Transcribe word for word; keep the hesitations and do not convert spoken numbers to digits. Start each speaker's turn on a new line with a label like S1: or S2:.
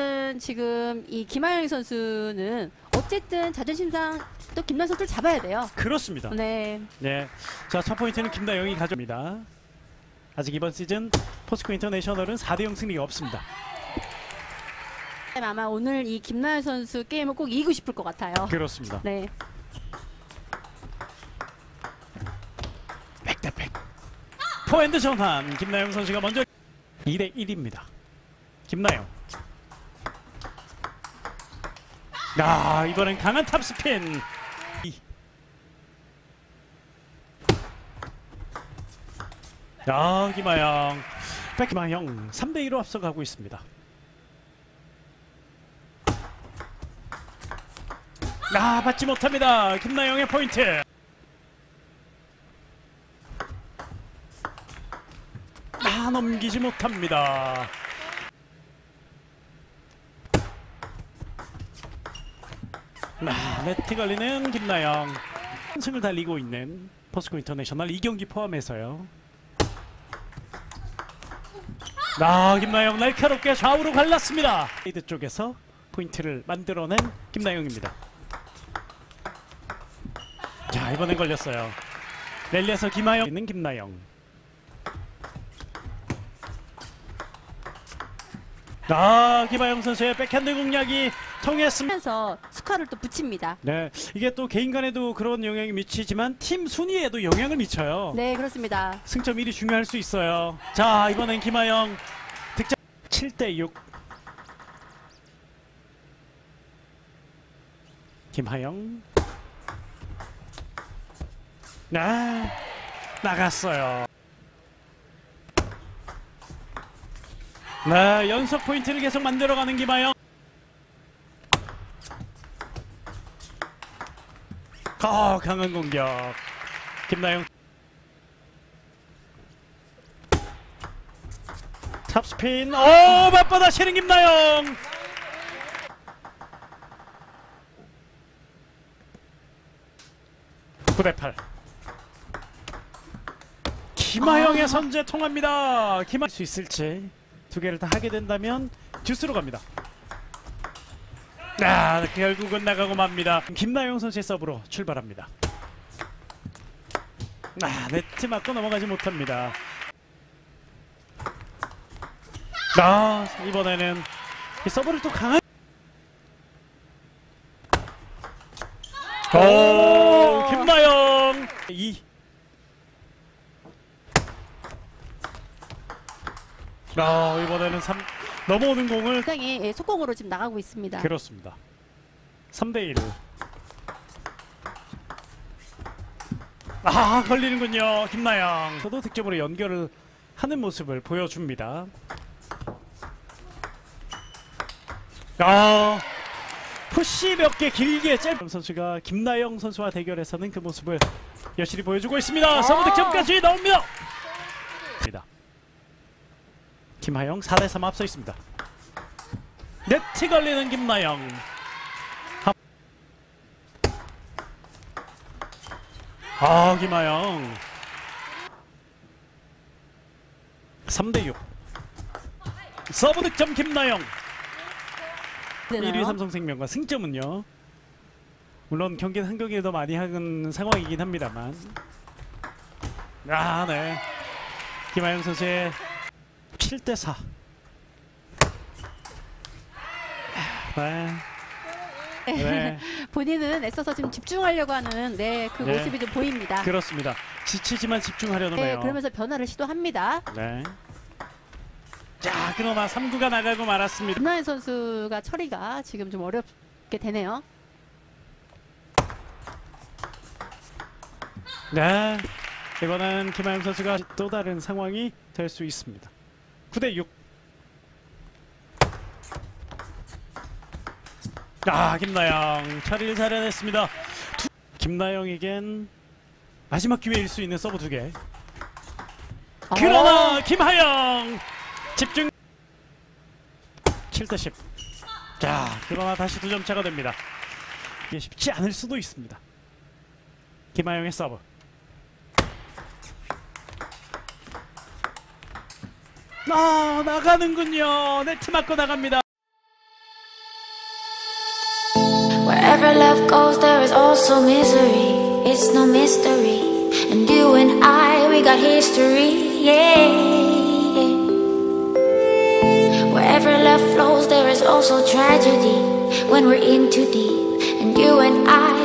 S1: 어쨌든 지금 이 김하영 선수는 어쨌든 자존심상 또 김나영 선수를 잡아야 돼요.
S2: 그렇습니다.
S1: 네.
S2: 네. 자, 첫 포인트는 김나영이 가져옵니다. 아직 이번 시즌 포스코 인터내셔널은 사 대 영 승리가 없습니다.
S1: 아마 오늘 이 김나영 선수 게임을 꼭 이기고 싶을 것 같아요.
S2: 그렇습니다.
S1: 네.
S2: 백대백. 포핸드 전환. 김나영 선수가 먼저 이 대 일입니다. 김나영. 아, 이번엔 강한 탑스핀. 아, 김하영. 백김하영 삼 대 이로 앞서가고 있습니다. 아, 받지 못합니다. 김나영의 포인트. 아, 넘기지 못합니다. 아, 네트 걸리는 김나영. 승을 달리고 있는 포스코 인터내셔널 이 경기 포함해서요. 아, 김나영 날카롭게 좌우로 갈랐습니다. 사이드 쪽에서 포인트를 만들어낸 김나영입니다. 자, 이번엔 걸렸어요. 랠리에서 김하영 있는 김나영. 아, 김하영 선수의 백핸드 공략이 통했습니다.
S1: 하면서 스코어를 또 붙입니다.
S2: 네, 이게 또 개인 간에도 그런 영향이 미치지만 팀 순위에도 영향을 미쳐요.
S1: 네, 그렇습니다.
S2: 승점 일 이 중요할 수 있어요. 자, 이번엔 김하영 득점 칠 대 육. 김하영. 아, 나갔어요. 네, 연속 포인트를 계속 만들어가는 김하영. 아, 강한 공격. 김나영. 탑스핀. 오, 맞받아 치는 김나영. 구 대 팔. 김하영의 아. 선제 통합니다. 김하 수 있을지 두 개를 다 하게 된다면 듀스로 갑니다. 아, 결국은 나가고 맙니다. 김나영 선수의 서브로 출발합니다. 아, 네트 맞고 넘어가지 못합니다. 아, 이번에는 이 서브를 또 강한. 오, 김나영 이. 아, 이번에는 삼 넘어오는 공을
S1: 굉장히 속공으로 지금 나가고 있습니다.
S2: 그렇습니다. 삼 대 일. 아, 걸리는군요. 김나영. 저도 득점으로 연결을 하는 모습을 보여줍니다. 아, 푸시 몇 개 길게 짧은 선수가 김나영 선수와 대결에서는 그 모습을 여실히 보여주고 있습니다. 서브 득점까지 나옵니다. 김하영 사 대 삼 앞서 있습니다. 네트 걸리는 김나영. 아, 김하영 삼 대 육. 서브 득점 김나영. 일 위 삼성생명과 승점은요, 물론 경기는 한 경기에 더 많이 하는 상황이긴 합니다만. 아, 네, 김하영 선수의 칠 대 사. 네. 네.
S1: 본인은 애써서 지금 집중하려고 하는 네, 그
S2: 네.
S1: 모습이 좀 보입니다.
S2: 그렇습니다. 지치지만 집중하려는
S1: 네,
S2: 거예요.
S1: 그러면서 변화를 시도합니다.
S2: 네. 자, 그러나 삼 구가 나가고 말았습니다.
S1: 김나영 선수가 처리가 지금 좀 어렵게 되네요.
S2: 네, 이번엔 김하영 선수가 또 다른 상황이 될 수 있습니다. 구 대 육. 아, 김나영 처리를 잘 해냈습니다. 두, 김나영에겐 마지막 기회일 수 있는 서브 두 개. 그러나 어. 김하영 집중. 칠 대 십. 자, 그러나 다시 두 점 차가 됩니다. 이게 쉽지 않을 수도 있습니다. 김하영의 서브. 아, 나가는군요. 네트 맞고 나갑니다.
S3: Wherever love goes, there is also misery. It's no mystery. And you and I, we got history, yeah. Wherever love flows, there is also tragedy when we're in too deep. And you and I,